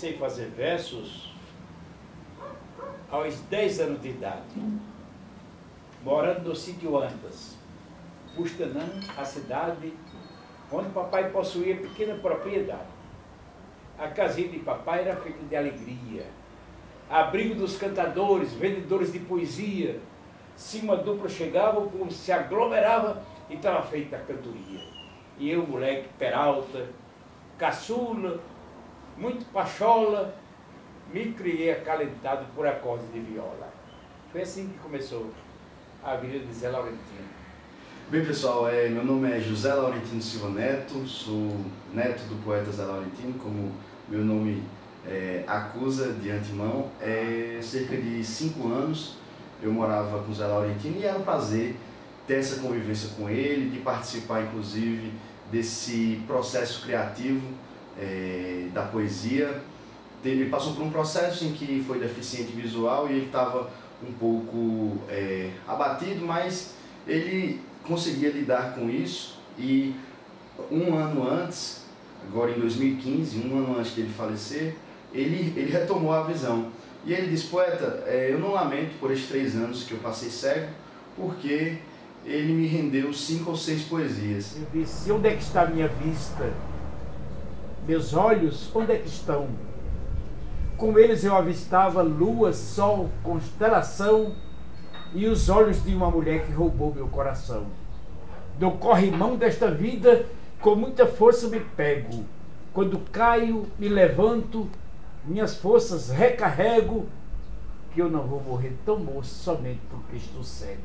comecei a fazer versos aos 10 anos de idade, morando no sítio Antas, Bustanã, a cidade onde papai possuía pequena propriedade. A casinha de papai era feita de alegria, abrigo dos cantadores, vendedores de poesia. Se uma dupla chegava, o povo se aglomerava e estava feita a cantoria. E eu, moleque, peralta, caçula, muito pachola, me criei acalentado por acordes de viola. Foi assim que começou a vida de Zé Laurentino. Bem, pessoal, meu nome é José Laurentino Silva Neto, sou neto do poeta Zé Laurentino, como meu nome acusa de antemão. Cerca de 5 anos eu morava com o Zé Laurentino e era um prazer ter essa convivência com ele, de participar inclusive desse processo criativo da poesia. Ele passou por um processo em que foi deficiente visual e ele estava um pouco abatido, mas ele conseguia lidar com isso e um ano antes, agora em 2015, um ano antes de ele falecer, ele retomou a visão. E ele disse: poeta, eu não lamento por esses 3 anos que eu passei cego, porque ele me rendeu 5 ou 6 poesias. Eu disse: onde é que está a minha vista? Meus olhos, onde é que estão? Com eles eu avistava lua, sol, constelação e os olhos de uma mulher que roubou meu coração. Do corrimão desta vida, com muita força me pego. Quando caio, me levanto, minhas forças recarrego, que eu não vou morrer tão moço somente porque estou cego.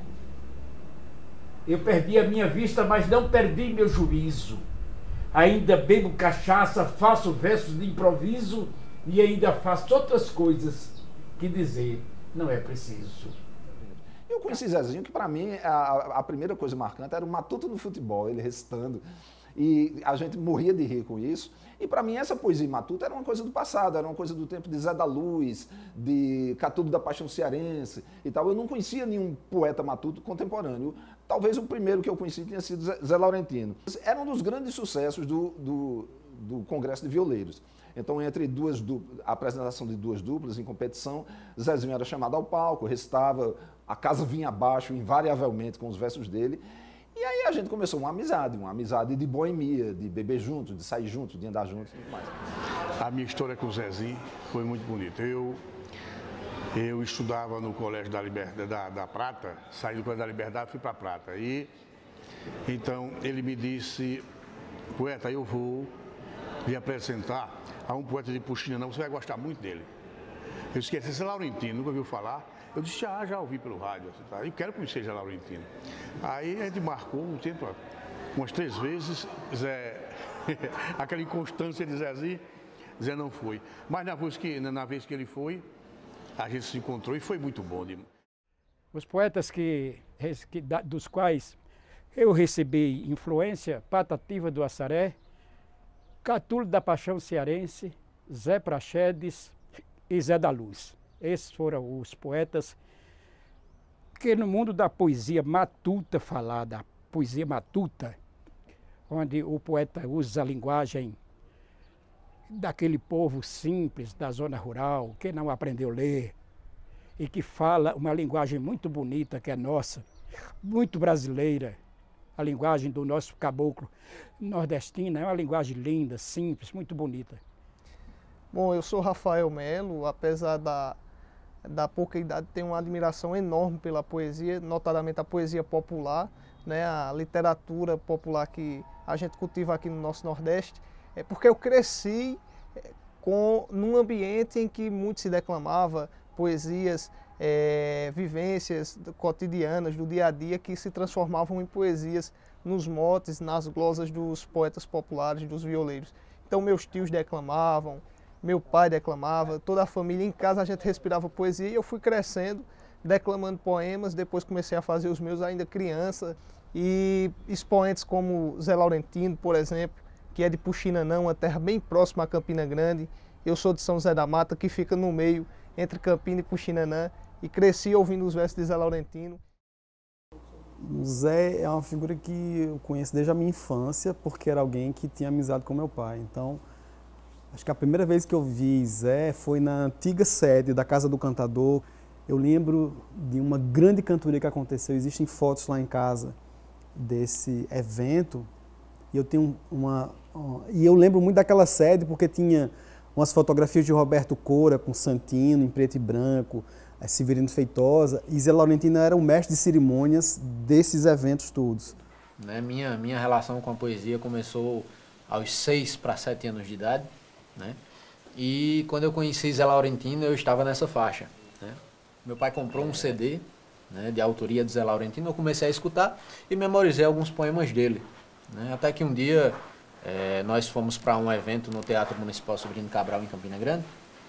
Eu perdi a minha vista, mas não perdi meu juízo. Ainda bebo cachaça, faço versos de improviso e ainda faço outras coisas que dizer não é preciso. Eu conheci Zezinho, que para mim a primeira coisa marcante era o matuto do futebol, ele recitando. E a gente morria de rir com isso. E para mim essa poesia matuta era uma coisa do passado, era uma coisa do tempo de Zé da Luz, de Catulo da Paixão Cearense e tal. Eu não conhecia nenhum poeta matuto contemporâneo. Talvez o primeiro que eu conheci tenha sido Zé Laurentino. Era um dos grandes sucessos do Congresso de Violeiros. Então, entre a apresentação de 2 duplas em competição, Zezinho era chamado ao palco, recitava, a casa vinha abaixo invariavelmente com os versos dele. E aí a gente começou uma amizade de boemia, de beber juntos, de sair juntos, de andar juntos e tudo mais. A minha história com o Zezinho foi muito bonita. Eu estudava no Colégio da Prata, saí do Colégio da Liberdade e fui para a Prata. E então ele me disse: poeta, eu vou lhe apresentar a um poeta de Puxinanã, você vai gostar muito dele. Eu esqueci, Zé Laurentino, nunca ouviu falar? Eu disse: já ouvi pelo rádio, tá? Eu quero conhecer Zé Laurentino. Aí a gente marcou um tempo, umas 3 vezes, Zé, aquela inconstância de Zezinho, Zé não foi. Mas na vez que ele foi, a gente se encontrou e foi muito bom. Os poetas dos quais eu recebi influência: Patativa do Assaré, Catulo da Paixão Cearense, Zé Praxedes e Zé da Luz. Esses foram os poetas que no mundo da poesia matuta falada, poesia matuta, onde o poeta usa a linguagem daquele povo simples da zona rural, que não aprendeu a ler e que fala uma linguagem muito bonita, que é nossa, muito brasileira. A linguagem do nosso caboclo nordestino é uma linguagem linda, simples, muito bonita. Bom, eu sou Rafael Melo, apesar da pouca idade, tenho uma admiração enorme pela poesia, notadamente a poesia popular, né, a literatura popular que a gente cultiva aqui no nosso Nordeste, porque eu cresci num ambiente em que muito se declamava poesias, vivências cotidianas do dia a dia que se transformavam em poesias nos motes, nas glosas dos poetas populares, dos violeiros. Então meus tios declamavam, meu pai declamava, toda a família em casa a gente respirava poesia e eu fui crescendo, declamando poemas, depois comecei a fazer os meus ainda criança e expoentes como Zé Laurentino, por exemplo, que é de Puxinanã, uma terra bem próxima a Campina Grande. Eu sou de São José da Mata, que fica no meio entre Campina e Puxinanã, e cresci ouvindo os versos de Zé Laurentino. O Zé é uma figura que eu conheço desde a minha infância, porque era alguém que tinha amizade com meu pai. Então, Acho que a primeira vez que eu vi Zé foi na antiga sede da Casa do Cantador. Eu lembro de uma grande cantoria que aconteceu, existem fotos lá em casa desse evento. E eu tenho e eu lembro muito daquela sede porque tinha umas fotografias de Roberto Coura com Santino em preto e branco, Severino Feitosa, e Zé Laurentino era o mestre de cerimônias desses eventos todos. Né, minha relação com a poesia começou aos 6 para 7 anos de idade, né? E quando eu conheci Zé Laurentino, eu estava nessa faixa, né? Meu pai comprou um CD, né, de autoria de Zé Laurentino, eu comecei a escutar e memorizei alguns poemas dele, né? Até que um dia nós fomos para um evento no Teatro Municipal Severino Cabral, em Campina Grande,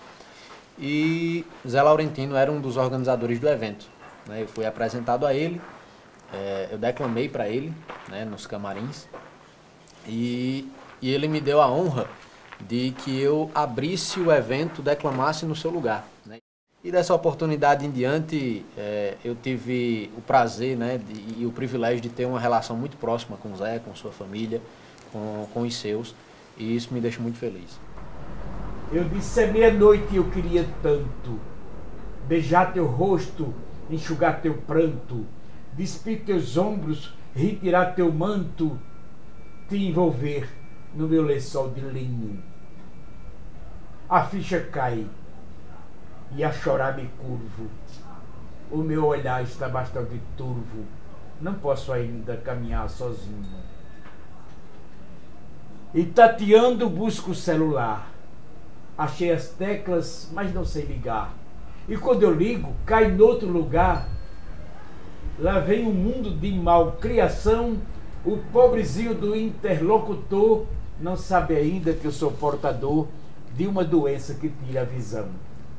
e Zé Laurentino era um dos organizadores do evento, né? Eu fui apresentado a ele, eu declamei para ele, né, nos camarins, e ele me deu a honra de que eu abrisse o evento, declamasse no seu lugar, né? E dessa oportunidade em diante, eu tive o prazer, né, e o privilégio de ter uma relação muito próxima com o Zé, com sua família, com os seus, e isso me deixa muito feliz. Eu disse, é meia-noite e eu queria tanto beijar teu rosto, enxugar teu pranto, despir teus ombros, retirar teu manto, te envolver no meu lençol de linho. A ficha cai e a chorar me curvo. O meu olhar está bastante turvo, não posso ainda caminhar sozinho. E tateando busco o celular. Achei as teclas, mas não sei ligar. E quando eu ligo, cai noutro lugar. Lá vem um mundo de malcriação. O pobrezinho do interlocutor não sabe ainda que eu sou portador de uma doença que tira a visão.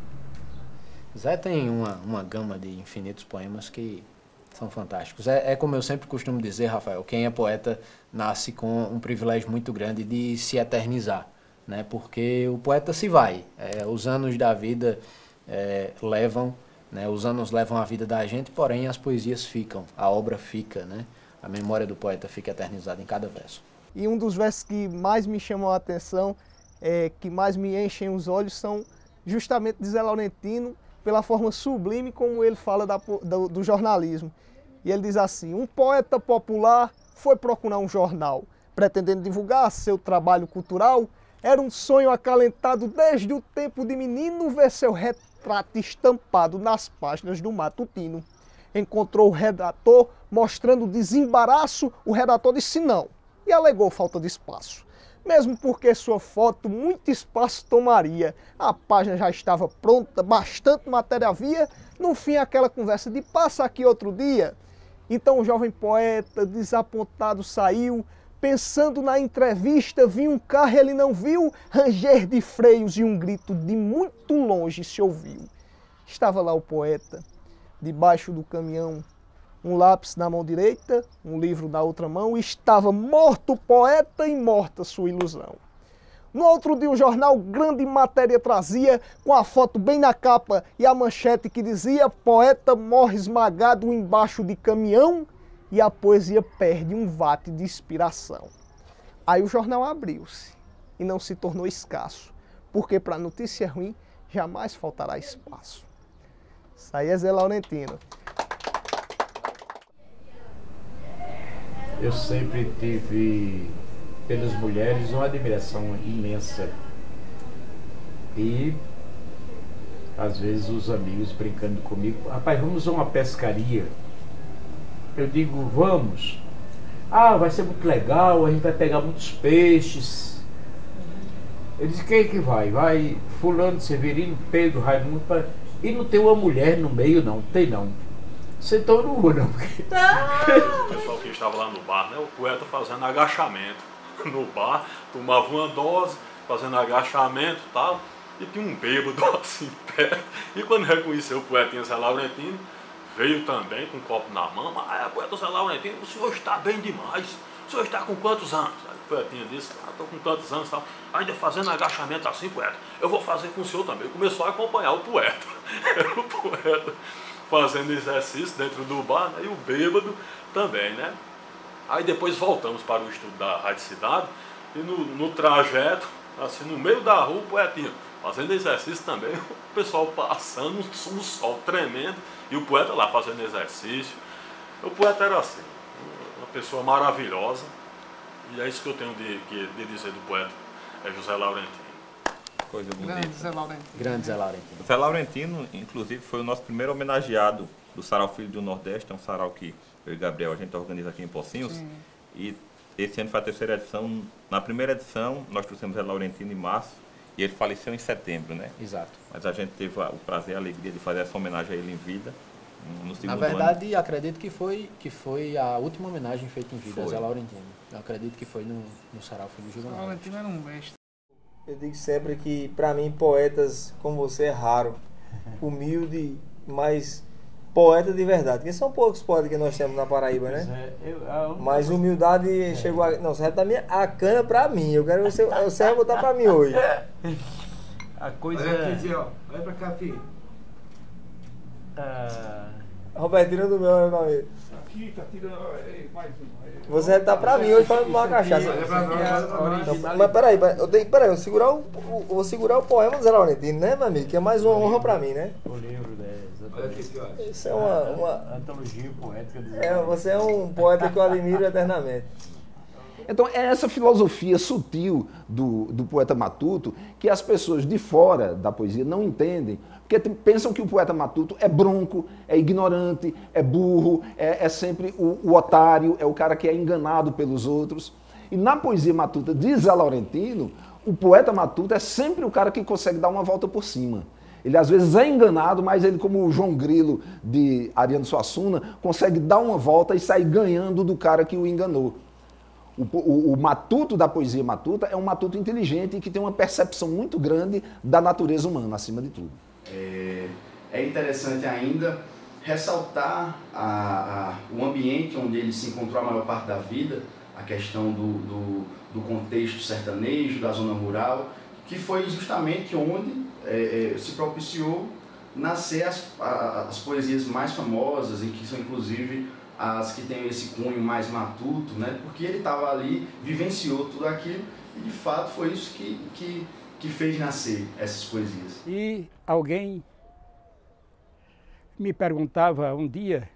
Zé tem uma gama de infinitos poemas que são fantásticos. É como eu sempre costumo dizer, Rafael, quem é poeta nasce com um privilégio muito grande de se eternizar, né? Porque o poeta se vai, os anos da vida levam, né? Os anos levam a vida da gente, porém as poesias ficam, a obra fica, né? A memória do poeta fica eternizada em cada verso. E um dos versos que mais me chamam a atenção, que mais me enchem os olhos, são justamente de Zé Laurentino, pela forma sublime como ele fala do jornalismo. E ele diz assim: um poeta popular foi procurar um jornal, pretendendo divulgar seu trabalho cultural. Era um sonho acalentado desde o tempo de menino ver seu retrato estampado nas páginas do matutino. Encontrou o redator mostrando desembaraço, o redator disse não e alegou falta de espaço. Mesmo porque sua foto muito espaço tomaria. A página já estava pronta, bastante matéria havia, no fim aquela conversa de passa aqui outro dia. Então o jovem poeta, desapontado, saiu, pensando na entrevista, viu um carro e ele não viu, ranger de freios e um grito de muito longe se ouviu. Estava lá o poeta, debaixo do caminhão, um lápis na mão direita, um livro na outra mão, e estava morto o poeta e morta sua ilusão. No outro dia o jornal grande matéria trazia, com a foto bem na capa e a manchete que dizia: poeta morre esmagado embaixo de caminhão e a poesia perde um vate de inspiração. Aí o jornal abriu-se e não se tornou escasso, porque para notícia ruim jamais faltará espaço. Isso aí é Zé Laurentino. Eu sempre tive pelas mulheres uma admiração imensa. E às vezes os amigos brincando comigo: rapaz, vamos a uma pescaria. Eu digo: vamos. Ah, vai ser muito legal, a gente vai pegar muitos peixes. Eu disse: quem é que vai? Vai fulano, Severino, Pedro, Raimundo. E não tem uma mulher no meio, não. Tem não. Sentou no rua, não. O pessoal que estava lá no bar, né? O poeta fazendo agachamento no bar, tomava uma dose, fazendo agachamento e tal, e tinha um bêbado assim perto. E quando reconheceu o poetinha Zé Laurentino, veio também com um copo na mão. Ah, poeta Zé Laurentino, o senhor está bem demais. O senhor está com quantos anos? Aí o poetinha disse: estou com tantos anos e tal. Ainda fazendo agachamento assim, poeta, eu vou fazer com o senhor também. Começou a acompanhar o poeta. Era o poeta fazendo exercício dentro do bar, né? E o bêbado também, né? Aí depois voltamos para o estudo da Rádio Cidade e no trajeto Assim, no meio da rua, o poetinha fazendo exercício também, o pessoal passando, um sol tremendo, e o poeta lá fazendo exercício. O poeta era assim, uma pessoa maravilhosa, e é isso que eu tenho de dizer do poeta, é José Laurentino. Coisa bonita. Grande Zé Laurentino. Grande Zé Laurentino. Zé Laurentino, inclusive, foi o nosso primeiro homenageado do Sarau Filho do Nordeste, é um sarau que eu e Gabriel a gente organiza aqui em Pocinhos. Sim. E esse ano foi a terceira edição. Na primeira edição, nós trouxemos Zé Laurentino em março, e ele faleceu em setembro, né? Exato. Mas a gente teve o prazer e a alegria de fazer essa homenagem a ele em vida. No segundo Na verdade, ano. Acredito que foi a última homenagem feita em vida a Zé Laurentino. Eu acredito que foi no Sarau Filho do Gil. Zé Laurentino era um mestre. Eu digo sempre que, para mim, poetas como você é raro, humilde, mas poeta de verdade. Porque são poucos poetas que nós temos na Paraíba, né? Mas humildade chegou a... Não, você vai botar a cana pra mim. Eu quero que você vai botar pra mim hoje. A coisa... Olha aqui, ó. Olha pra cá, filho. Roberto, tira do meu, meu amigo. Aqui, tá tirando mais um. Você vai estar pra mim hoje pra tomar uma cachaça. Mas peraí, eu vou segurar o poema do Zé Laurentino, né, meu amigo? Que é mais uma honra pra mim, né? O livro, né? Exatamente. Isso é uma antologia poética do Zé Laurentino. Você é um poeta que eu admiro eternamente. Então, é essa filosofia sutil do poeta matuto que as pessoas de fora da poesia não entendem, porque pensam que o poeta matuto é bronco, é ignorante, é burro, é sempre o otário, é o cara que é enganado pelos outros. E na poesia matuta de Zé Laurentino, o poeta matuto é sempre o cara que consegue dar uma volta por cima. Ele às vezes é enganado, mas ele, como o João Grilo de Ariano Suassuna, consegue dar uma volta e sair ganhando do cara que o enganou. O matuto da poesia matuta é um matuto inteligente e que tem uma percepção muito grande da natureza humana, acima de tudo. É interessante ainda ressaltar o ambiente onde ele se encontrou a maior parte da vida, a questão do contexto sertanejo, da zona rural, que foi justamente onde se propiciou nascer as poesias mais famosas, e que são inclusive as que têm esse cunho mais matuto, né? Porque ele estava ali, vivenciou tudo aquilo, e de fato foi isso que fez nascer essas poesias. E alguém me perguntava um dia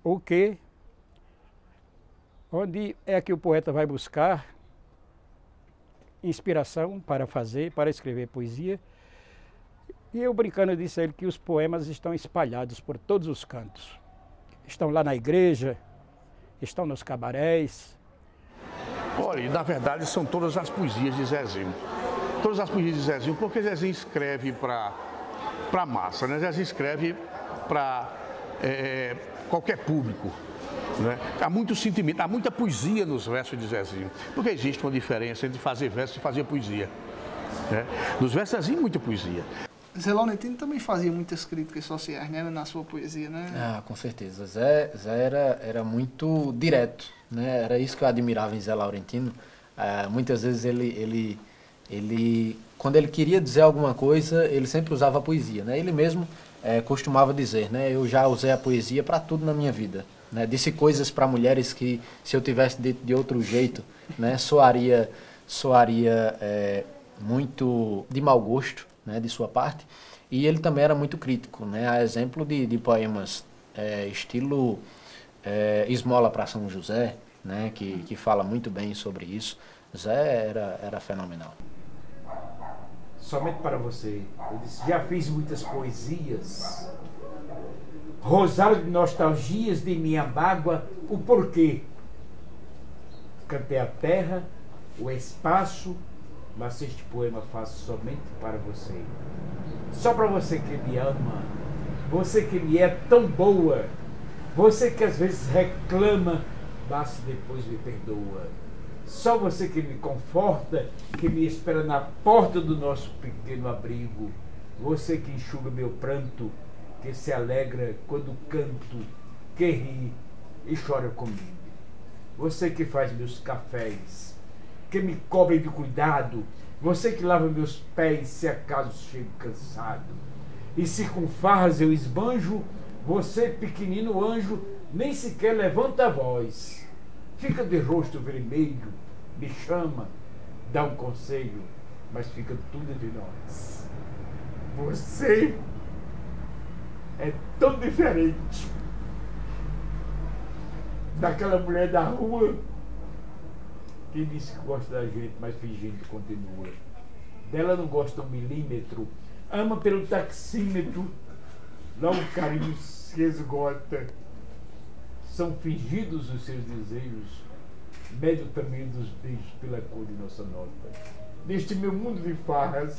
onde é que o poeta vai buscar inspiração para escrever poesia. E eu brincando disse a ele que os poemas estão espalhados por todos os cantos. Estão lá na igreja, estão nos cabarés. Olha, na verdade são todas as poesias de Zezinho. Todas as poesias de Zezinho, porque Zezinho escreve para a massa, né? Zezinho escreve para qualquer público. Né? Há muito sentimento, há muita poesia nos versos de Zezinho. Porque existe uma diferença entre fazer verso e fazer poesia. Né? Nos versos Zezinho, muita poesia. Zé Laurentino também fazia muitas críticas sociais, né, na sua poesia, né? Ah, com certeza. Zé era muito direto, né? Era isso que eu admirava em Zé Laurentino. Muitas vezes ele, quando ele queria dizer alguma coisa, ele sempre usava a poesia, né? Ele mesmo costumava dizer, né? Eu já usei a poesia para tudo na minha vida, né? Disse coisas para mulheres que, se eu tivesse dito de outro jeito, né, soaria muito de mau gosto, né, de sua parte. E ele também era muito crítico, né? A exemplo de poemas estilo Esmola para São José, né, que fala muito bem sobre isso. Zé era fenomenal. Somente para você, eu disse, já fiz muitas poesias, rosário de nostalgias de minha mágoa, o porquê. Cantei a terra, o espaço, mas este poema faço somente para você. Só para você que me ama, você que me é tão boa, você que às vezes reclama, mas depois me perdoa. Só você que me conforta, que me espera na porta do nosso pequeno abrigo. Você que enxuga meu pranto, que se alegra quando canto, que ri e chora comigo. Você que faz meus cafés, que me cobre de cuidado, você que lava meus pés se acaso chego cansado. E se com farras eu esbanjo, você, pequenino anjo, nem sequer levanta a voz. Fica de rosto vermelho, me chama, dá um conselho, mas fica tudo entre nós. Você é tão diferente daquela mulher da rua que disse que gosta da gente, mas fingindo que continua. Dela não gosta um milímetro, ama pelo taxímetro, logo o carinho se esgota. São fingidos os seus desejos, mede o tamanho dos beijos pela cor de nossa nota. Neste meu mundo de farras,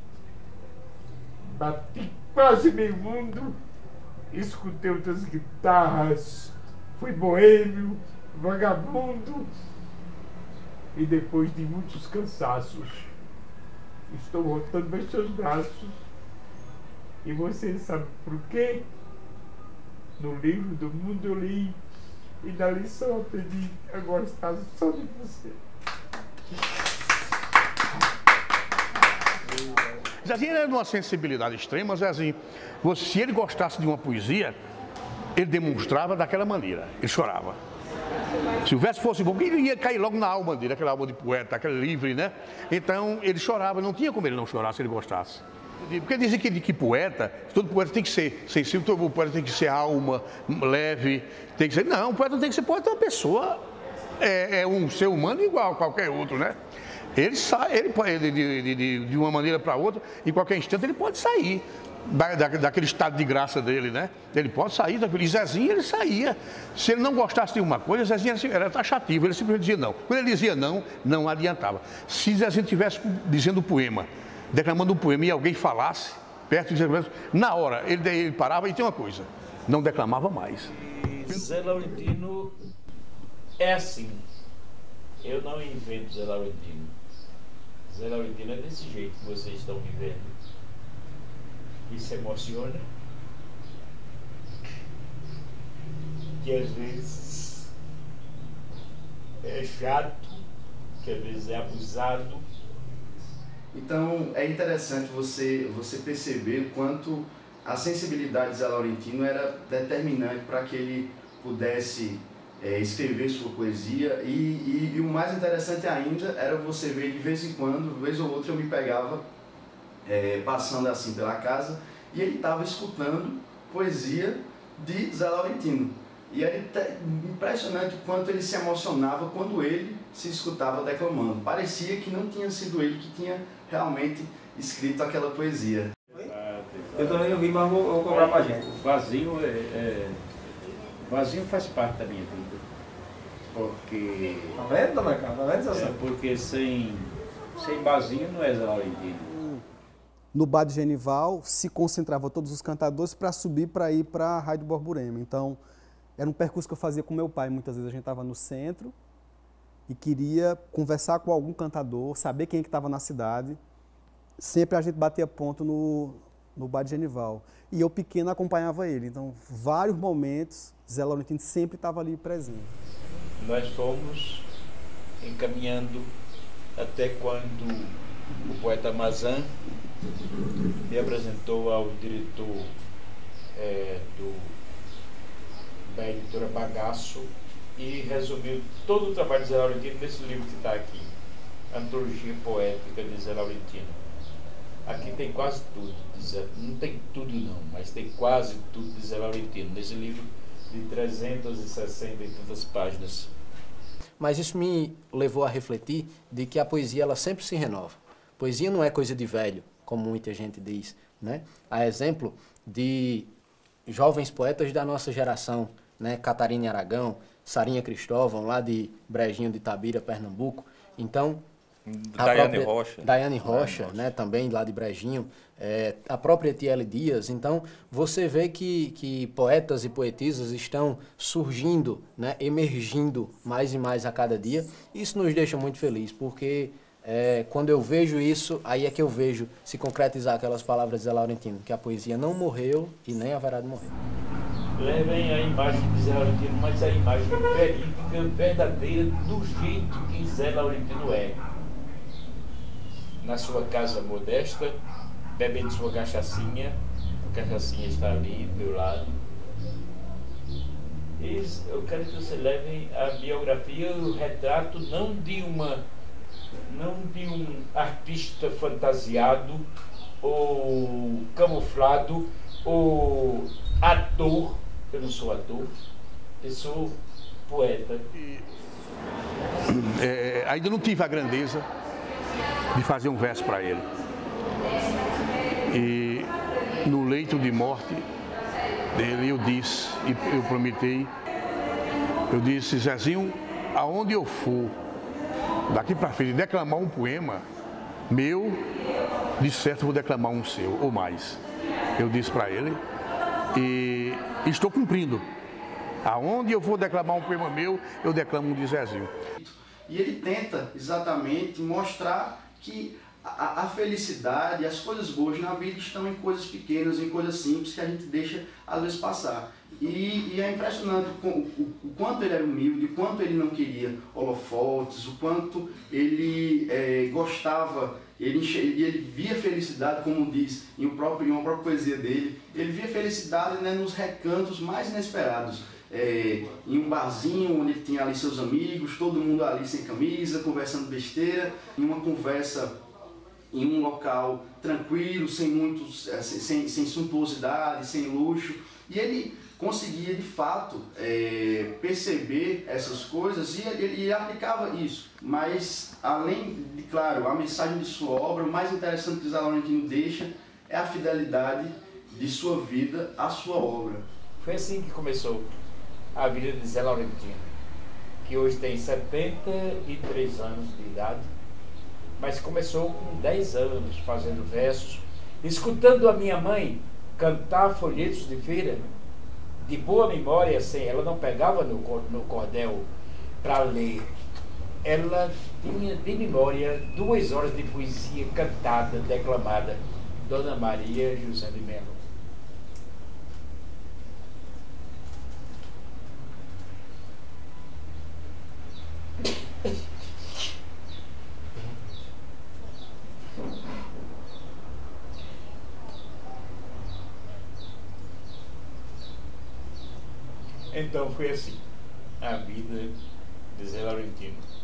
bati quase meio mundo, escutei outras guitarras, fui boêmio, vagabundo, e depois de muitos cansaços, estou voltando meus seus braços. E você sabe por quê? No livro do mundo eu li, e da lição eu aprendi, agora está só de você. Zezinho era de uma sensibilidade extrema, Zezinho. Se ele gostasse de uma poesia, ele demonstrava daquela maneira, ele chorava. Se o verso fosse bom, ele ia cair logo na alma dele, aquela alma de poeta, aquela livre, né? Então ele chorava, não tinha como ele não chorar se ele gostasse. Porque dizem que poeta, todo poeta tem que ser sensível, todo poeta tem que ser alma, leve, tem que ser... Não, o poeta não tem que ser poeta, é uma pessoa, é um ser humano igual a qualquer outro, né? Ele sai, de uma maneira para outra, em qualquer instante ele pode sair daquele estado de graça dele, né? Ele pode sair daquele. E Zezinho, ele saía. Se ele não gostasse de uma coisa, Zezinho era taxativo, ele simplesmente dizia não. Quando ele dizia não, não adiantava. Se Zezinho estivesse dizendo um poema, declamando um poema, e alguém falasse perto de Zezinho, na hora, ele parava e tinha uma coisa, não declamava mais. Zé Laurentino é assim. Eu não invento Zé Laurentino. Zé Laurentino é desse jeito que vocês estão vivendo. Isso emociona. Que às vezes é chato, que às vezes é abusado. Então é interessante você perceber quanto a sensibilidade de Zé Laurentino era determinante para que ele pudesse escrever sua poesia e o mais interessante ainda era você ver de vez em quando, vez ou outra eu me pegava passando assim pela casa e ele estava escutando poesia de Zé Laurentino. E era impressionante o quanto ele se emocionava quando ele se escutava declamando. Parecia que não tinha sido ele que tinha realmente escrito aquela poesia. Eu também ouvi, mas vou cobrar pra gente. Vazio faz parte da minha vida. Porque... Tá vendo, dona Carla? Tá vendo, porque sem vazio não é Zé Laurentino. No bar de Genival, se concentrava todos os cantadores para subir para ir para a Rádio Borborema. Então, era um percurso que eu fazia com meu pai. Muitas vezes a gente estava no centro e queria conversar com algum cantador, saber quem é que estava na cidade. Sempre a gente batia ponto no bar de Genival. E eu, pequeno, acompanhava ele. Então, vários momentos, Zé Laurentino sempre estava ali presente. Nós fomos encaminhando até quando o poeta Mazan me apresentou ao diretor da editora Bagaço e resumiu todo o trabalho de Zé Laurentino nesse livro que está aqui, Antologia Poética de Zé Laurentino. Aqui tem quase tudo, não tem tudo não, mas tem quase tudo de Zé Laurentino, nesse livro de 360 e tantas páginas. Mas isso me levou a refletir de que a poesia ela sempre se renova. Poesia não é coisa de velho, como muita gente diz, né? A exemplo de jovens poetas da nossa geração, né? Catarina Aragão, Sarinha Cristóvão, lá de Brejinho de Itabira, Pernambuco. Então, Daiane Rocha, né? Também lá de Brejinho, a própria Tiele Dias. Então, você vê que poetas e poetisas estão surgindo, né? Emergindo mais e mais a cada dia. Isso nos deixa muito felizes, porque quando eu vejo isso, aí é que eu vejo se concretizar aquelas palavras de Zé Laurentino, que a poesia não morreu e nem haverá de morrer. Levem a imagem de Zé Laurentino, mas a imagem verídica, verdadeira, do jeito que Zé Laurentino é. Na sua casa modesta, bebendo sua cachaçinha, a cachaçinha está ali do meu lado. E eu quero que você levem a biografia, o retrato, não de uma não de um artista fantasiado ou camuflado ou ator. Eu não sou ator, eu sou poeta. Ainda não tive a grandeza de fazer um verso para ele. E no leito de morte dele eu disse, e eu prometi, eu disse: Zezinho, aonde eu for, daqui para frente, declamar um poema meu, de certo vou declamar um seu, ou mais. Eu disse para ele, e estou cumprindo. Aonde eu vou declamar um poema meu, eu declamo um de Zezinho. E ele tenta exatamente mostrar que a felicidade, as coisas boas na vida estão em coisas pequenas, em coisas simples que a gente deixa às vezes passar. E é impressionante o quanto ele era humilde, o quanto ele não queria holofotes, o quanto ele gostava, ele via felicidade, como diz em uma própria poesia dele, ele via felicidade, né, nos recantos mais inesperados. Em um barzinho onde ele tinha ali seus amigos, todo mundo ali sem camisa, conversando besteira, em uma conversa em um local tranquilo, sem suntuosidade, sem luxo. E ele conseguia de fato perceber essas coisas e ele aplicava isso. Mas além de, claro, a mensagem de sua obra, o mais interessante que Zé Laurentino deixa é a fidelidade de sua vida à sua obra. Foi assim que começou a vida de Zé Laurentino, que hoje tem 73 anos de idade, mas começou com 10 anos fazendo versos, escutando a minha mãe cantar folhetos de feira, de boa memória, assim, ela não pegava no cordel para ler, ela tinha de memória 2 horas de poesia cantada, declamada, Dona Maria José de Melo. Então foi assim a vida de Zé Laurentino.